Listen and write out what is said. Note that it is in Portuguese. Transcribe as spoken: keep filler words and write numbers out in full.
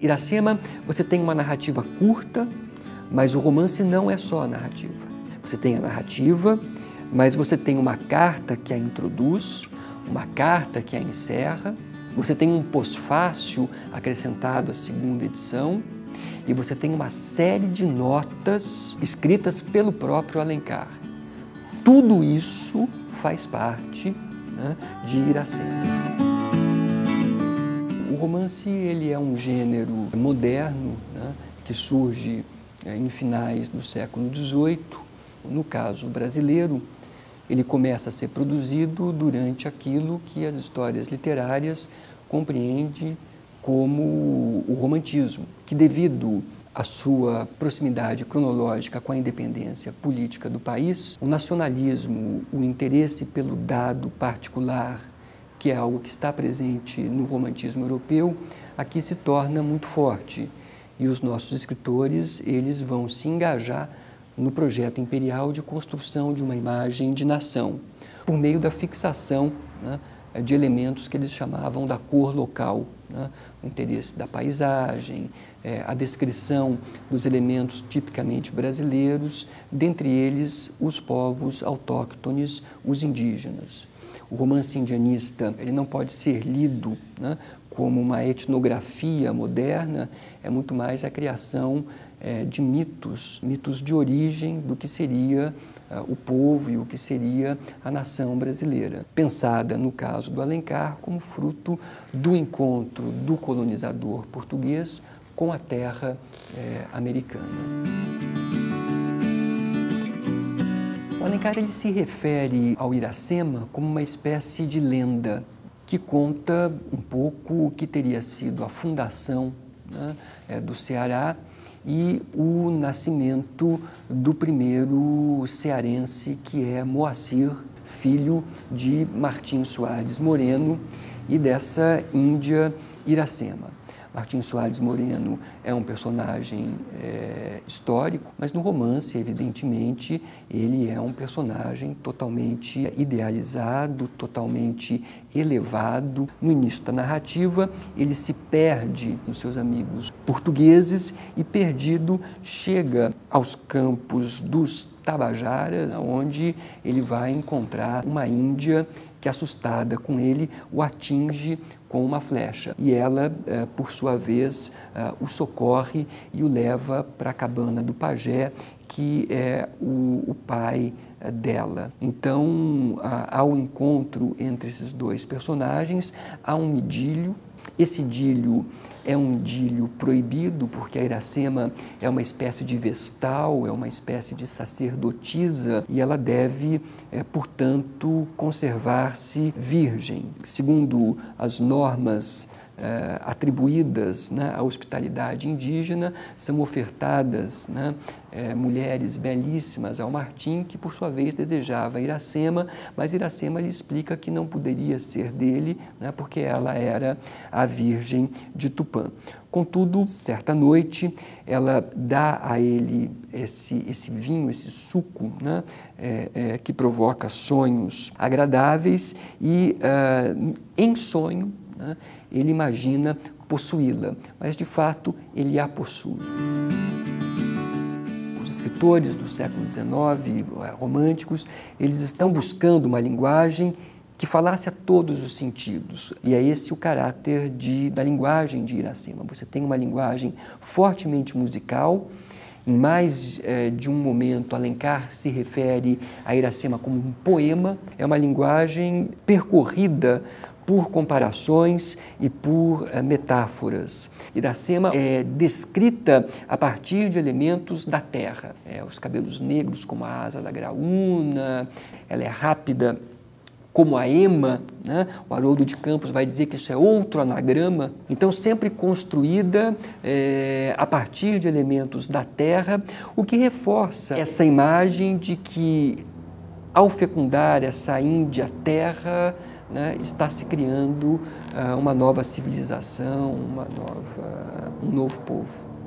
Iracema, você tem uma narrativa curta, mas o romance não é só a narrativa. Você tem a narrativa, mas você tem uma carta que a introduz, uma carta que a encerra, você tem um pós-fácil acrescentado à segunda edição e você tem uma série de notas escritas pelo próprio Alencar. Tudo isso faz parte, né, de Iracema. O romance ele é um gênero moderno, né, que surge é, em finais do século dezoito. No caso brasileiro, ele começa a ser produzido durante aquilo que as histórias literárias compreendem como o romantismo, que devido à sua proximidade cronológica com a independência política do país, o nacionalismo, o interesse pelo dado particular, que é algo que está presente no romantismo europeu, aqui se torna muito forte. E os nossos escritores, eles vão se engajar no projeto imperial de construção de uma imagem de nação, por meio da fixação, né, de elementos que eles chamavam da cor local, né, o interesse da paisagem, é, a descrição dos elementos tipicamente brasileiros, dentre eles os povos autóctones, os indígenas. O romance indianista ele não pode ser lido, né, como uma etnografia moderna, é muito mais a criação é, de mitos, mitos de origem do que seria uh, o povo e o que seria a nação brasileira. Pensada, no caso do Alencar, como fruto do encontro do colonizador português com a terra é, americana. O Alencar ele se refere ao Iracema como uma espécie de lenda que conta um pouco o que teria sido a fundação, né, é, do Ceará e o nascimento do primeiro cearense, que é Moacir, filho de Martim Soares Moreno e dessa índia Iracema. Martim Soares Moreno é um personagem é, histórico, mas no romance, evidentemente, ele é um personagem totalmente idealizado, totalmente elevado. No início da narrativa, ele se perde nos seus amigos portugueses e, perdido, chega aos campos dos Tabajaras, onde ele vai encontrar uma índia que, assustada com ele, o atinge com uma flecha. E ela, por sua vez, o socorre e o leva para a cabana do pajé, que é o, o pai dela. Então, ao encontro entre esses dois personagens, há um idílio. Esse idílio é um idílio proibido, porque a Iracema é uma espécie de vestal, é uma espécie de sacerdotisa, e ela deve, é, portanto, conservar-se virgem. Segundo as normas é, atribuídas, né, à hospitalidade indígena, são ofertadas, né, é, mulheres belíssimas ao Martim, que por sua vez desejava Iracema, mas Iracema lhe explica que não poderia ser dele, né, porque ela era a virgem de Tupã. Contudo, certa noite, ela dá a ele esse, esse vinho, esse suco, né, é, é, que provoca sonhos agradáveis e, uh, em sonho, né, ele imagina possuí-la, mas de fato ele a possui. Os escritores do século dezenove, românticos, eles estão buscando uma linguagem que falasse a todos os sentidos. E é esse o caráter de, da linguagem de Iracema. Você tem uma linguagem fortemente musical. Em mais eh, de um momento, Alencar se refere a Iracema como um poema. É uma linguagem percorrida por comparações e por eh, metáforas. Iracema é descrita a partir de elementos da terra. É, os cabelos negros como a asa da graúna, ela é rápida como a ema, né? O Haroldo de Campos vai dizer que isso é outro anagrama. Então, sempre construída é, a partir de elementos da terra, o que reforça essa imagem de que, ao fecundar essa Índia terra, né, está se criando uh, uma nova civilização, uma nova, um novo povo.